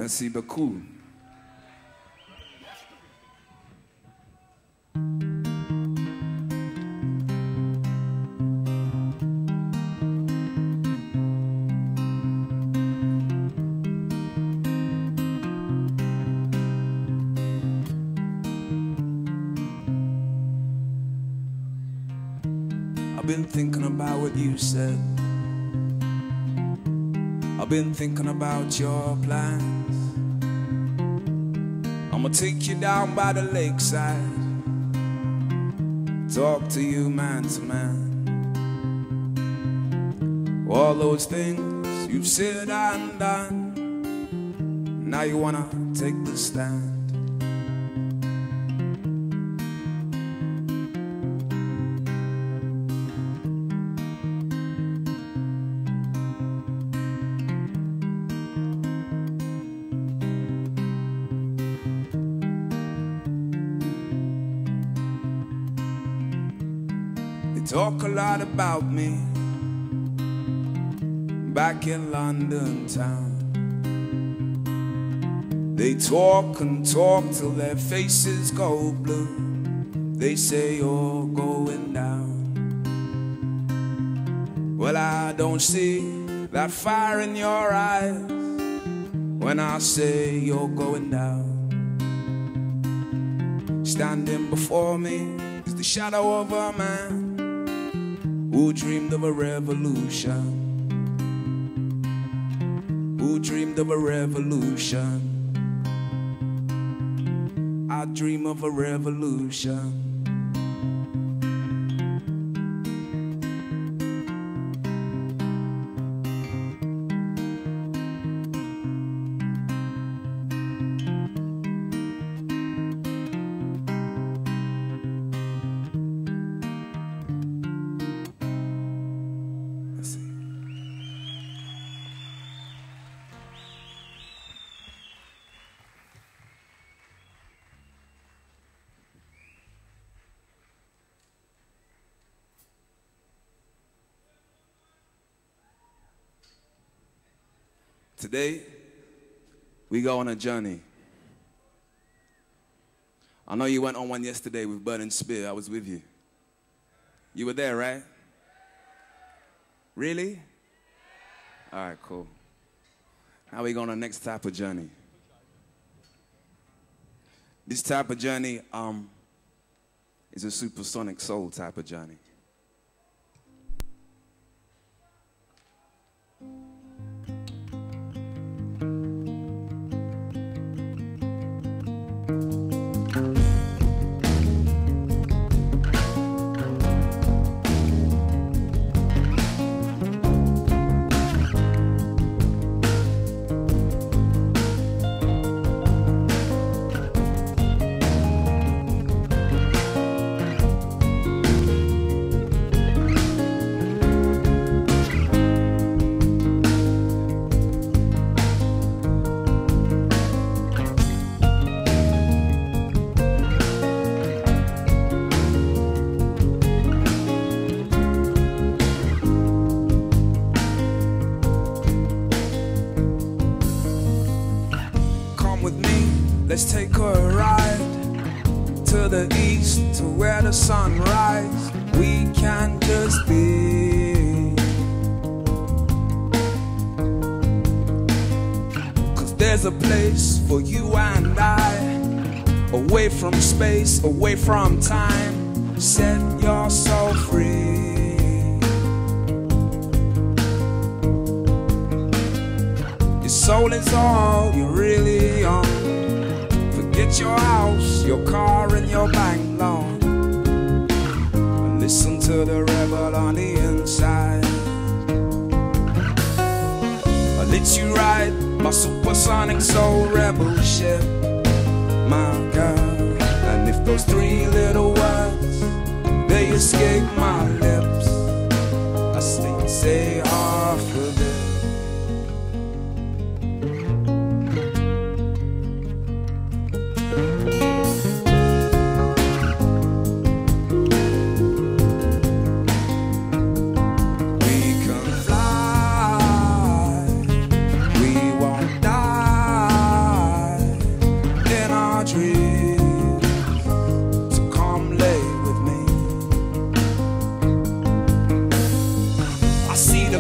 Merci beaucoup. I've been thinking about what you said. I've been thinking about your plans. I'ma take you down by the lakeside, talk to you man to man. All those things you've said and done, now you wanna take the stand. Talk a lot about me back in London town. They talk and talk till their faces go blue. They say you're going down. Well, I don't see that fire in your eyes when I say you're going down. Standing before me is the shadow of a man who dreamed of a revolution, who dreamed of a revolution. I dream of a revolution. Today, we go on a journey. I know you went on one yesterday with Burning Spear. I was with you. You were there, right? Really? All right, cool. Now we go on the next type of journey. This type of journey is a supersonic soul type of journey. Let's take a ride to the east, to where the sun rises. We can just be, 'cause there's a place for you and I, away from space, away from time. Set your soul free. Your soul is all you really own. Get your house, your car, and your bank loan, and listen to the rebel on the inside. I let you ride my supersonic soul rebel ship, my girl. And if those three little words, they escape my lips, I say half of it.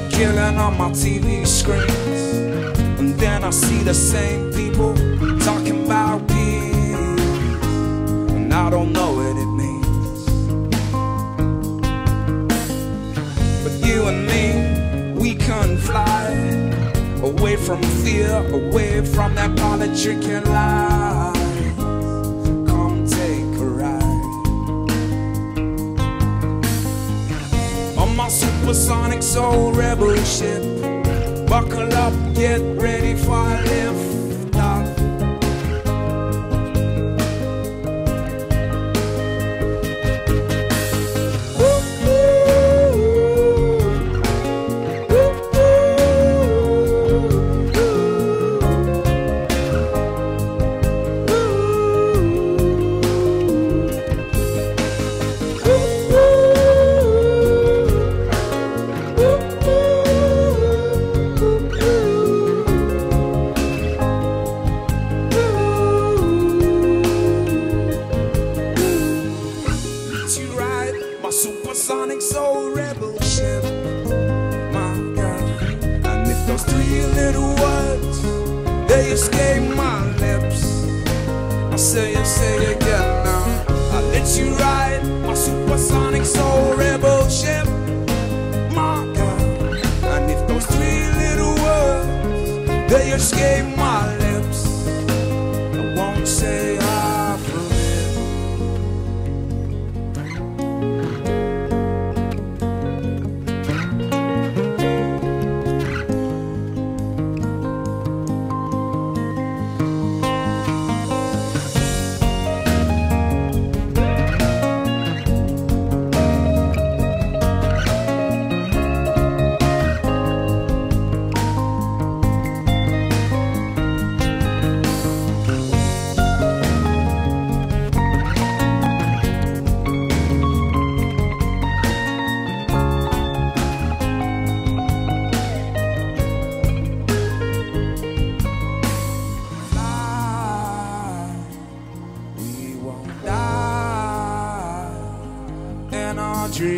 killing on my TV screens, and then I see the same people talking about peace, and I don't know what it means. But you and me, we can fly away from fear, away from that politicking lie. Come take a ride on my supersonic soul rebel ship. Buckle up, get ready for a lift off. Supersonic soul rebel ship, my God. And if those three little words, they escape my lips, I say it again now. I let you ride my supersonic soul rebel ship, my God. And if those three little words, they escape my lips, I won't say half of it. Dream.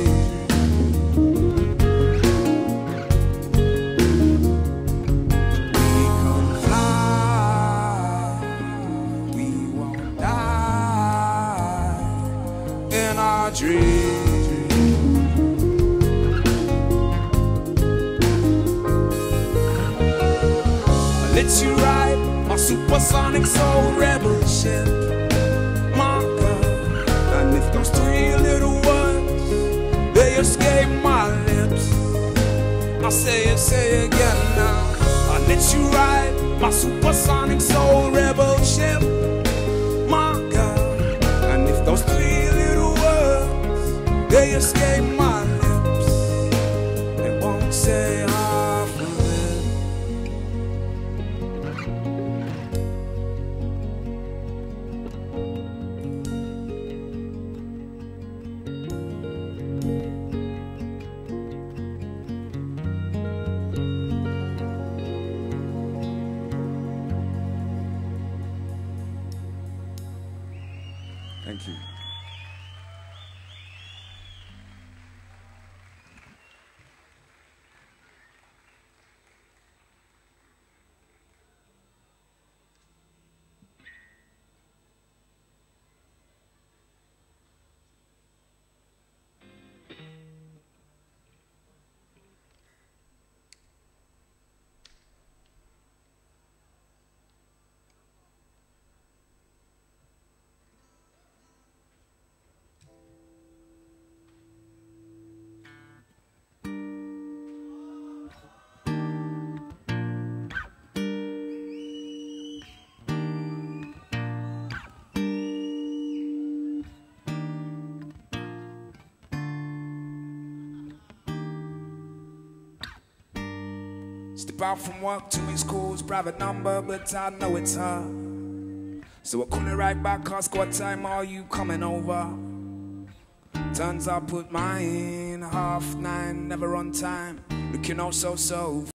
We can fly, we won't die in our dream. I let you ride my supersonic soul rebel ship, my God. And if those three little they escape my lips, I say it again now. I let you ride my supersonic soul rebel ship, my God. And if those three little words, they escape my lips, they won't say half of it. Thank you. Step out from work to his calls, private number, but I know it's her. So I call it right back, ask what time are you coming over? Turns out put mine 9:30, never on time, looking all so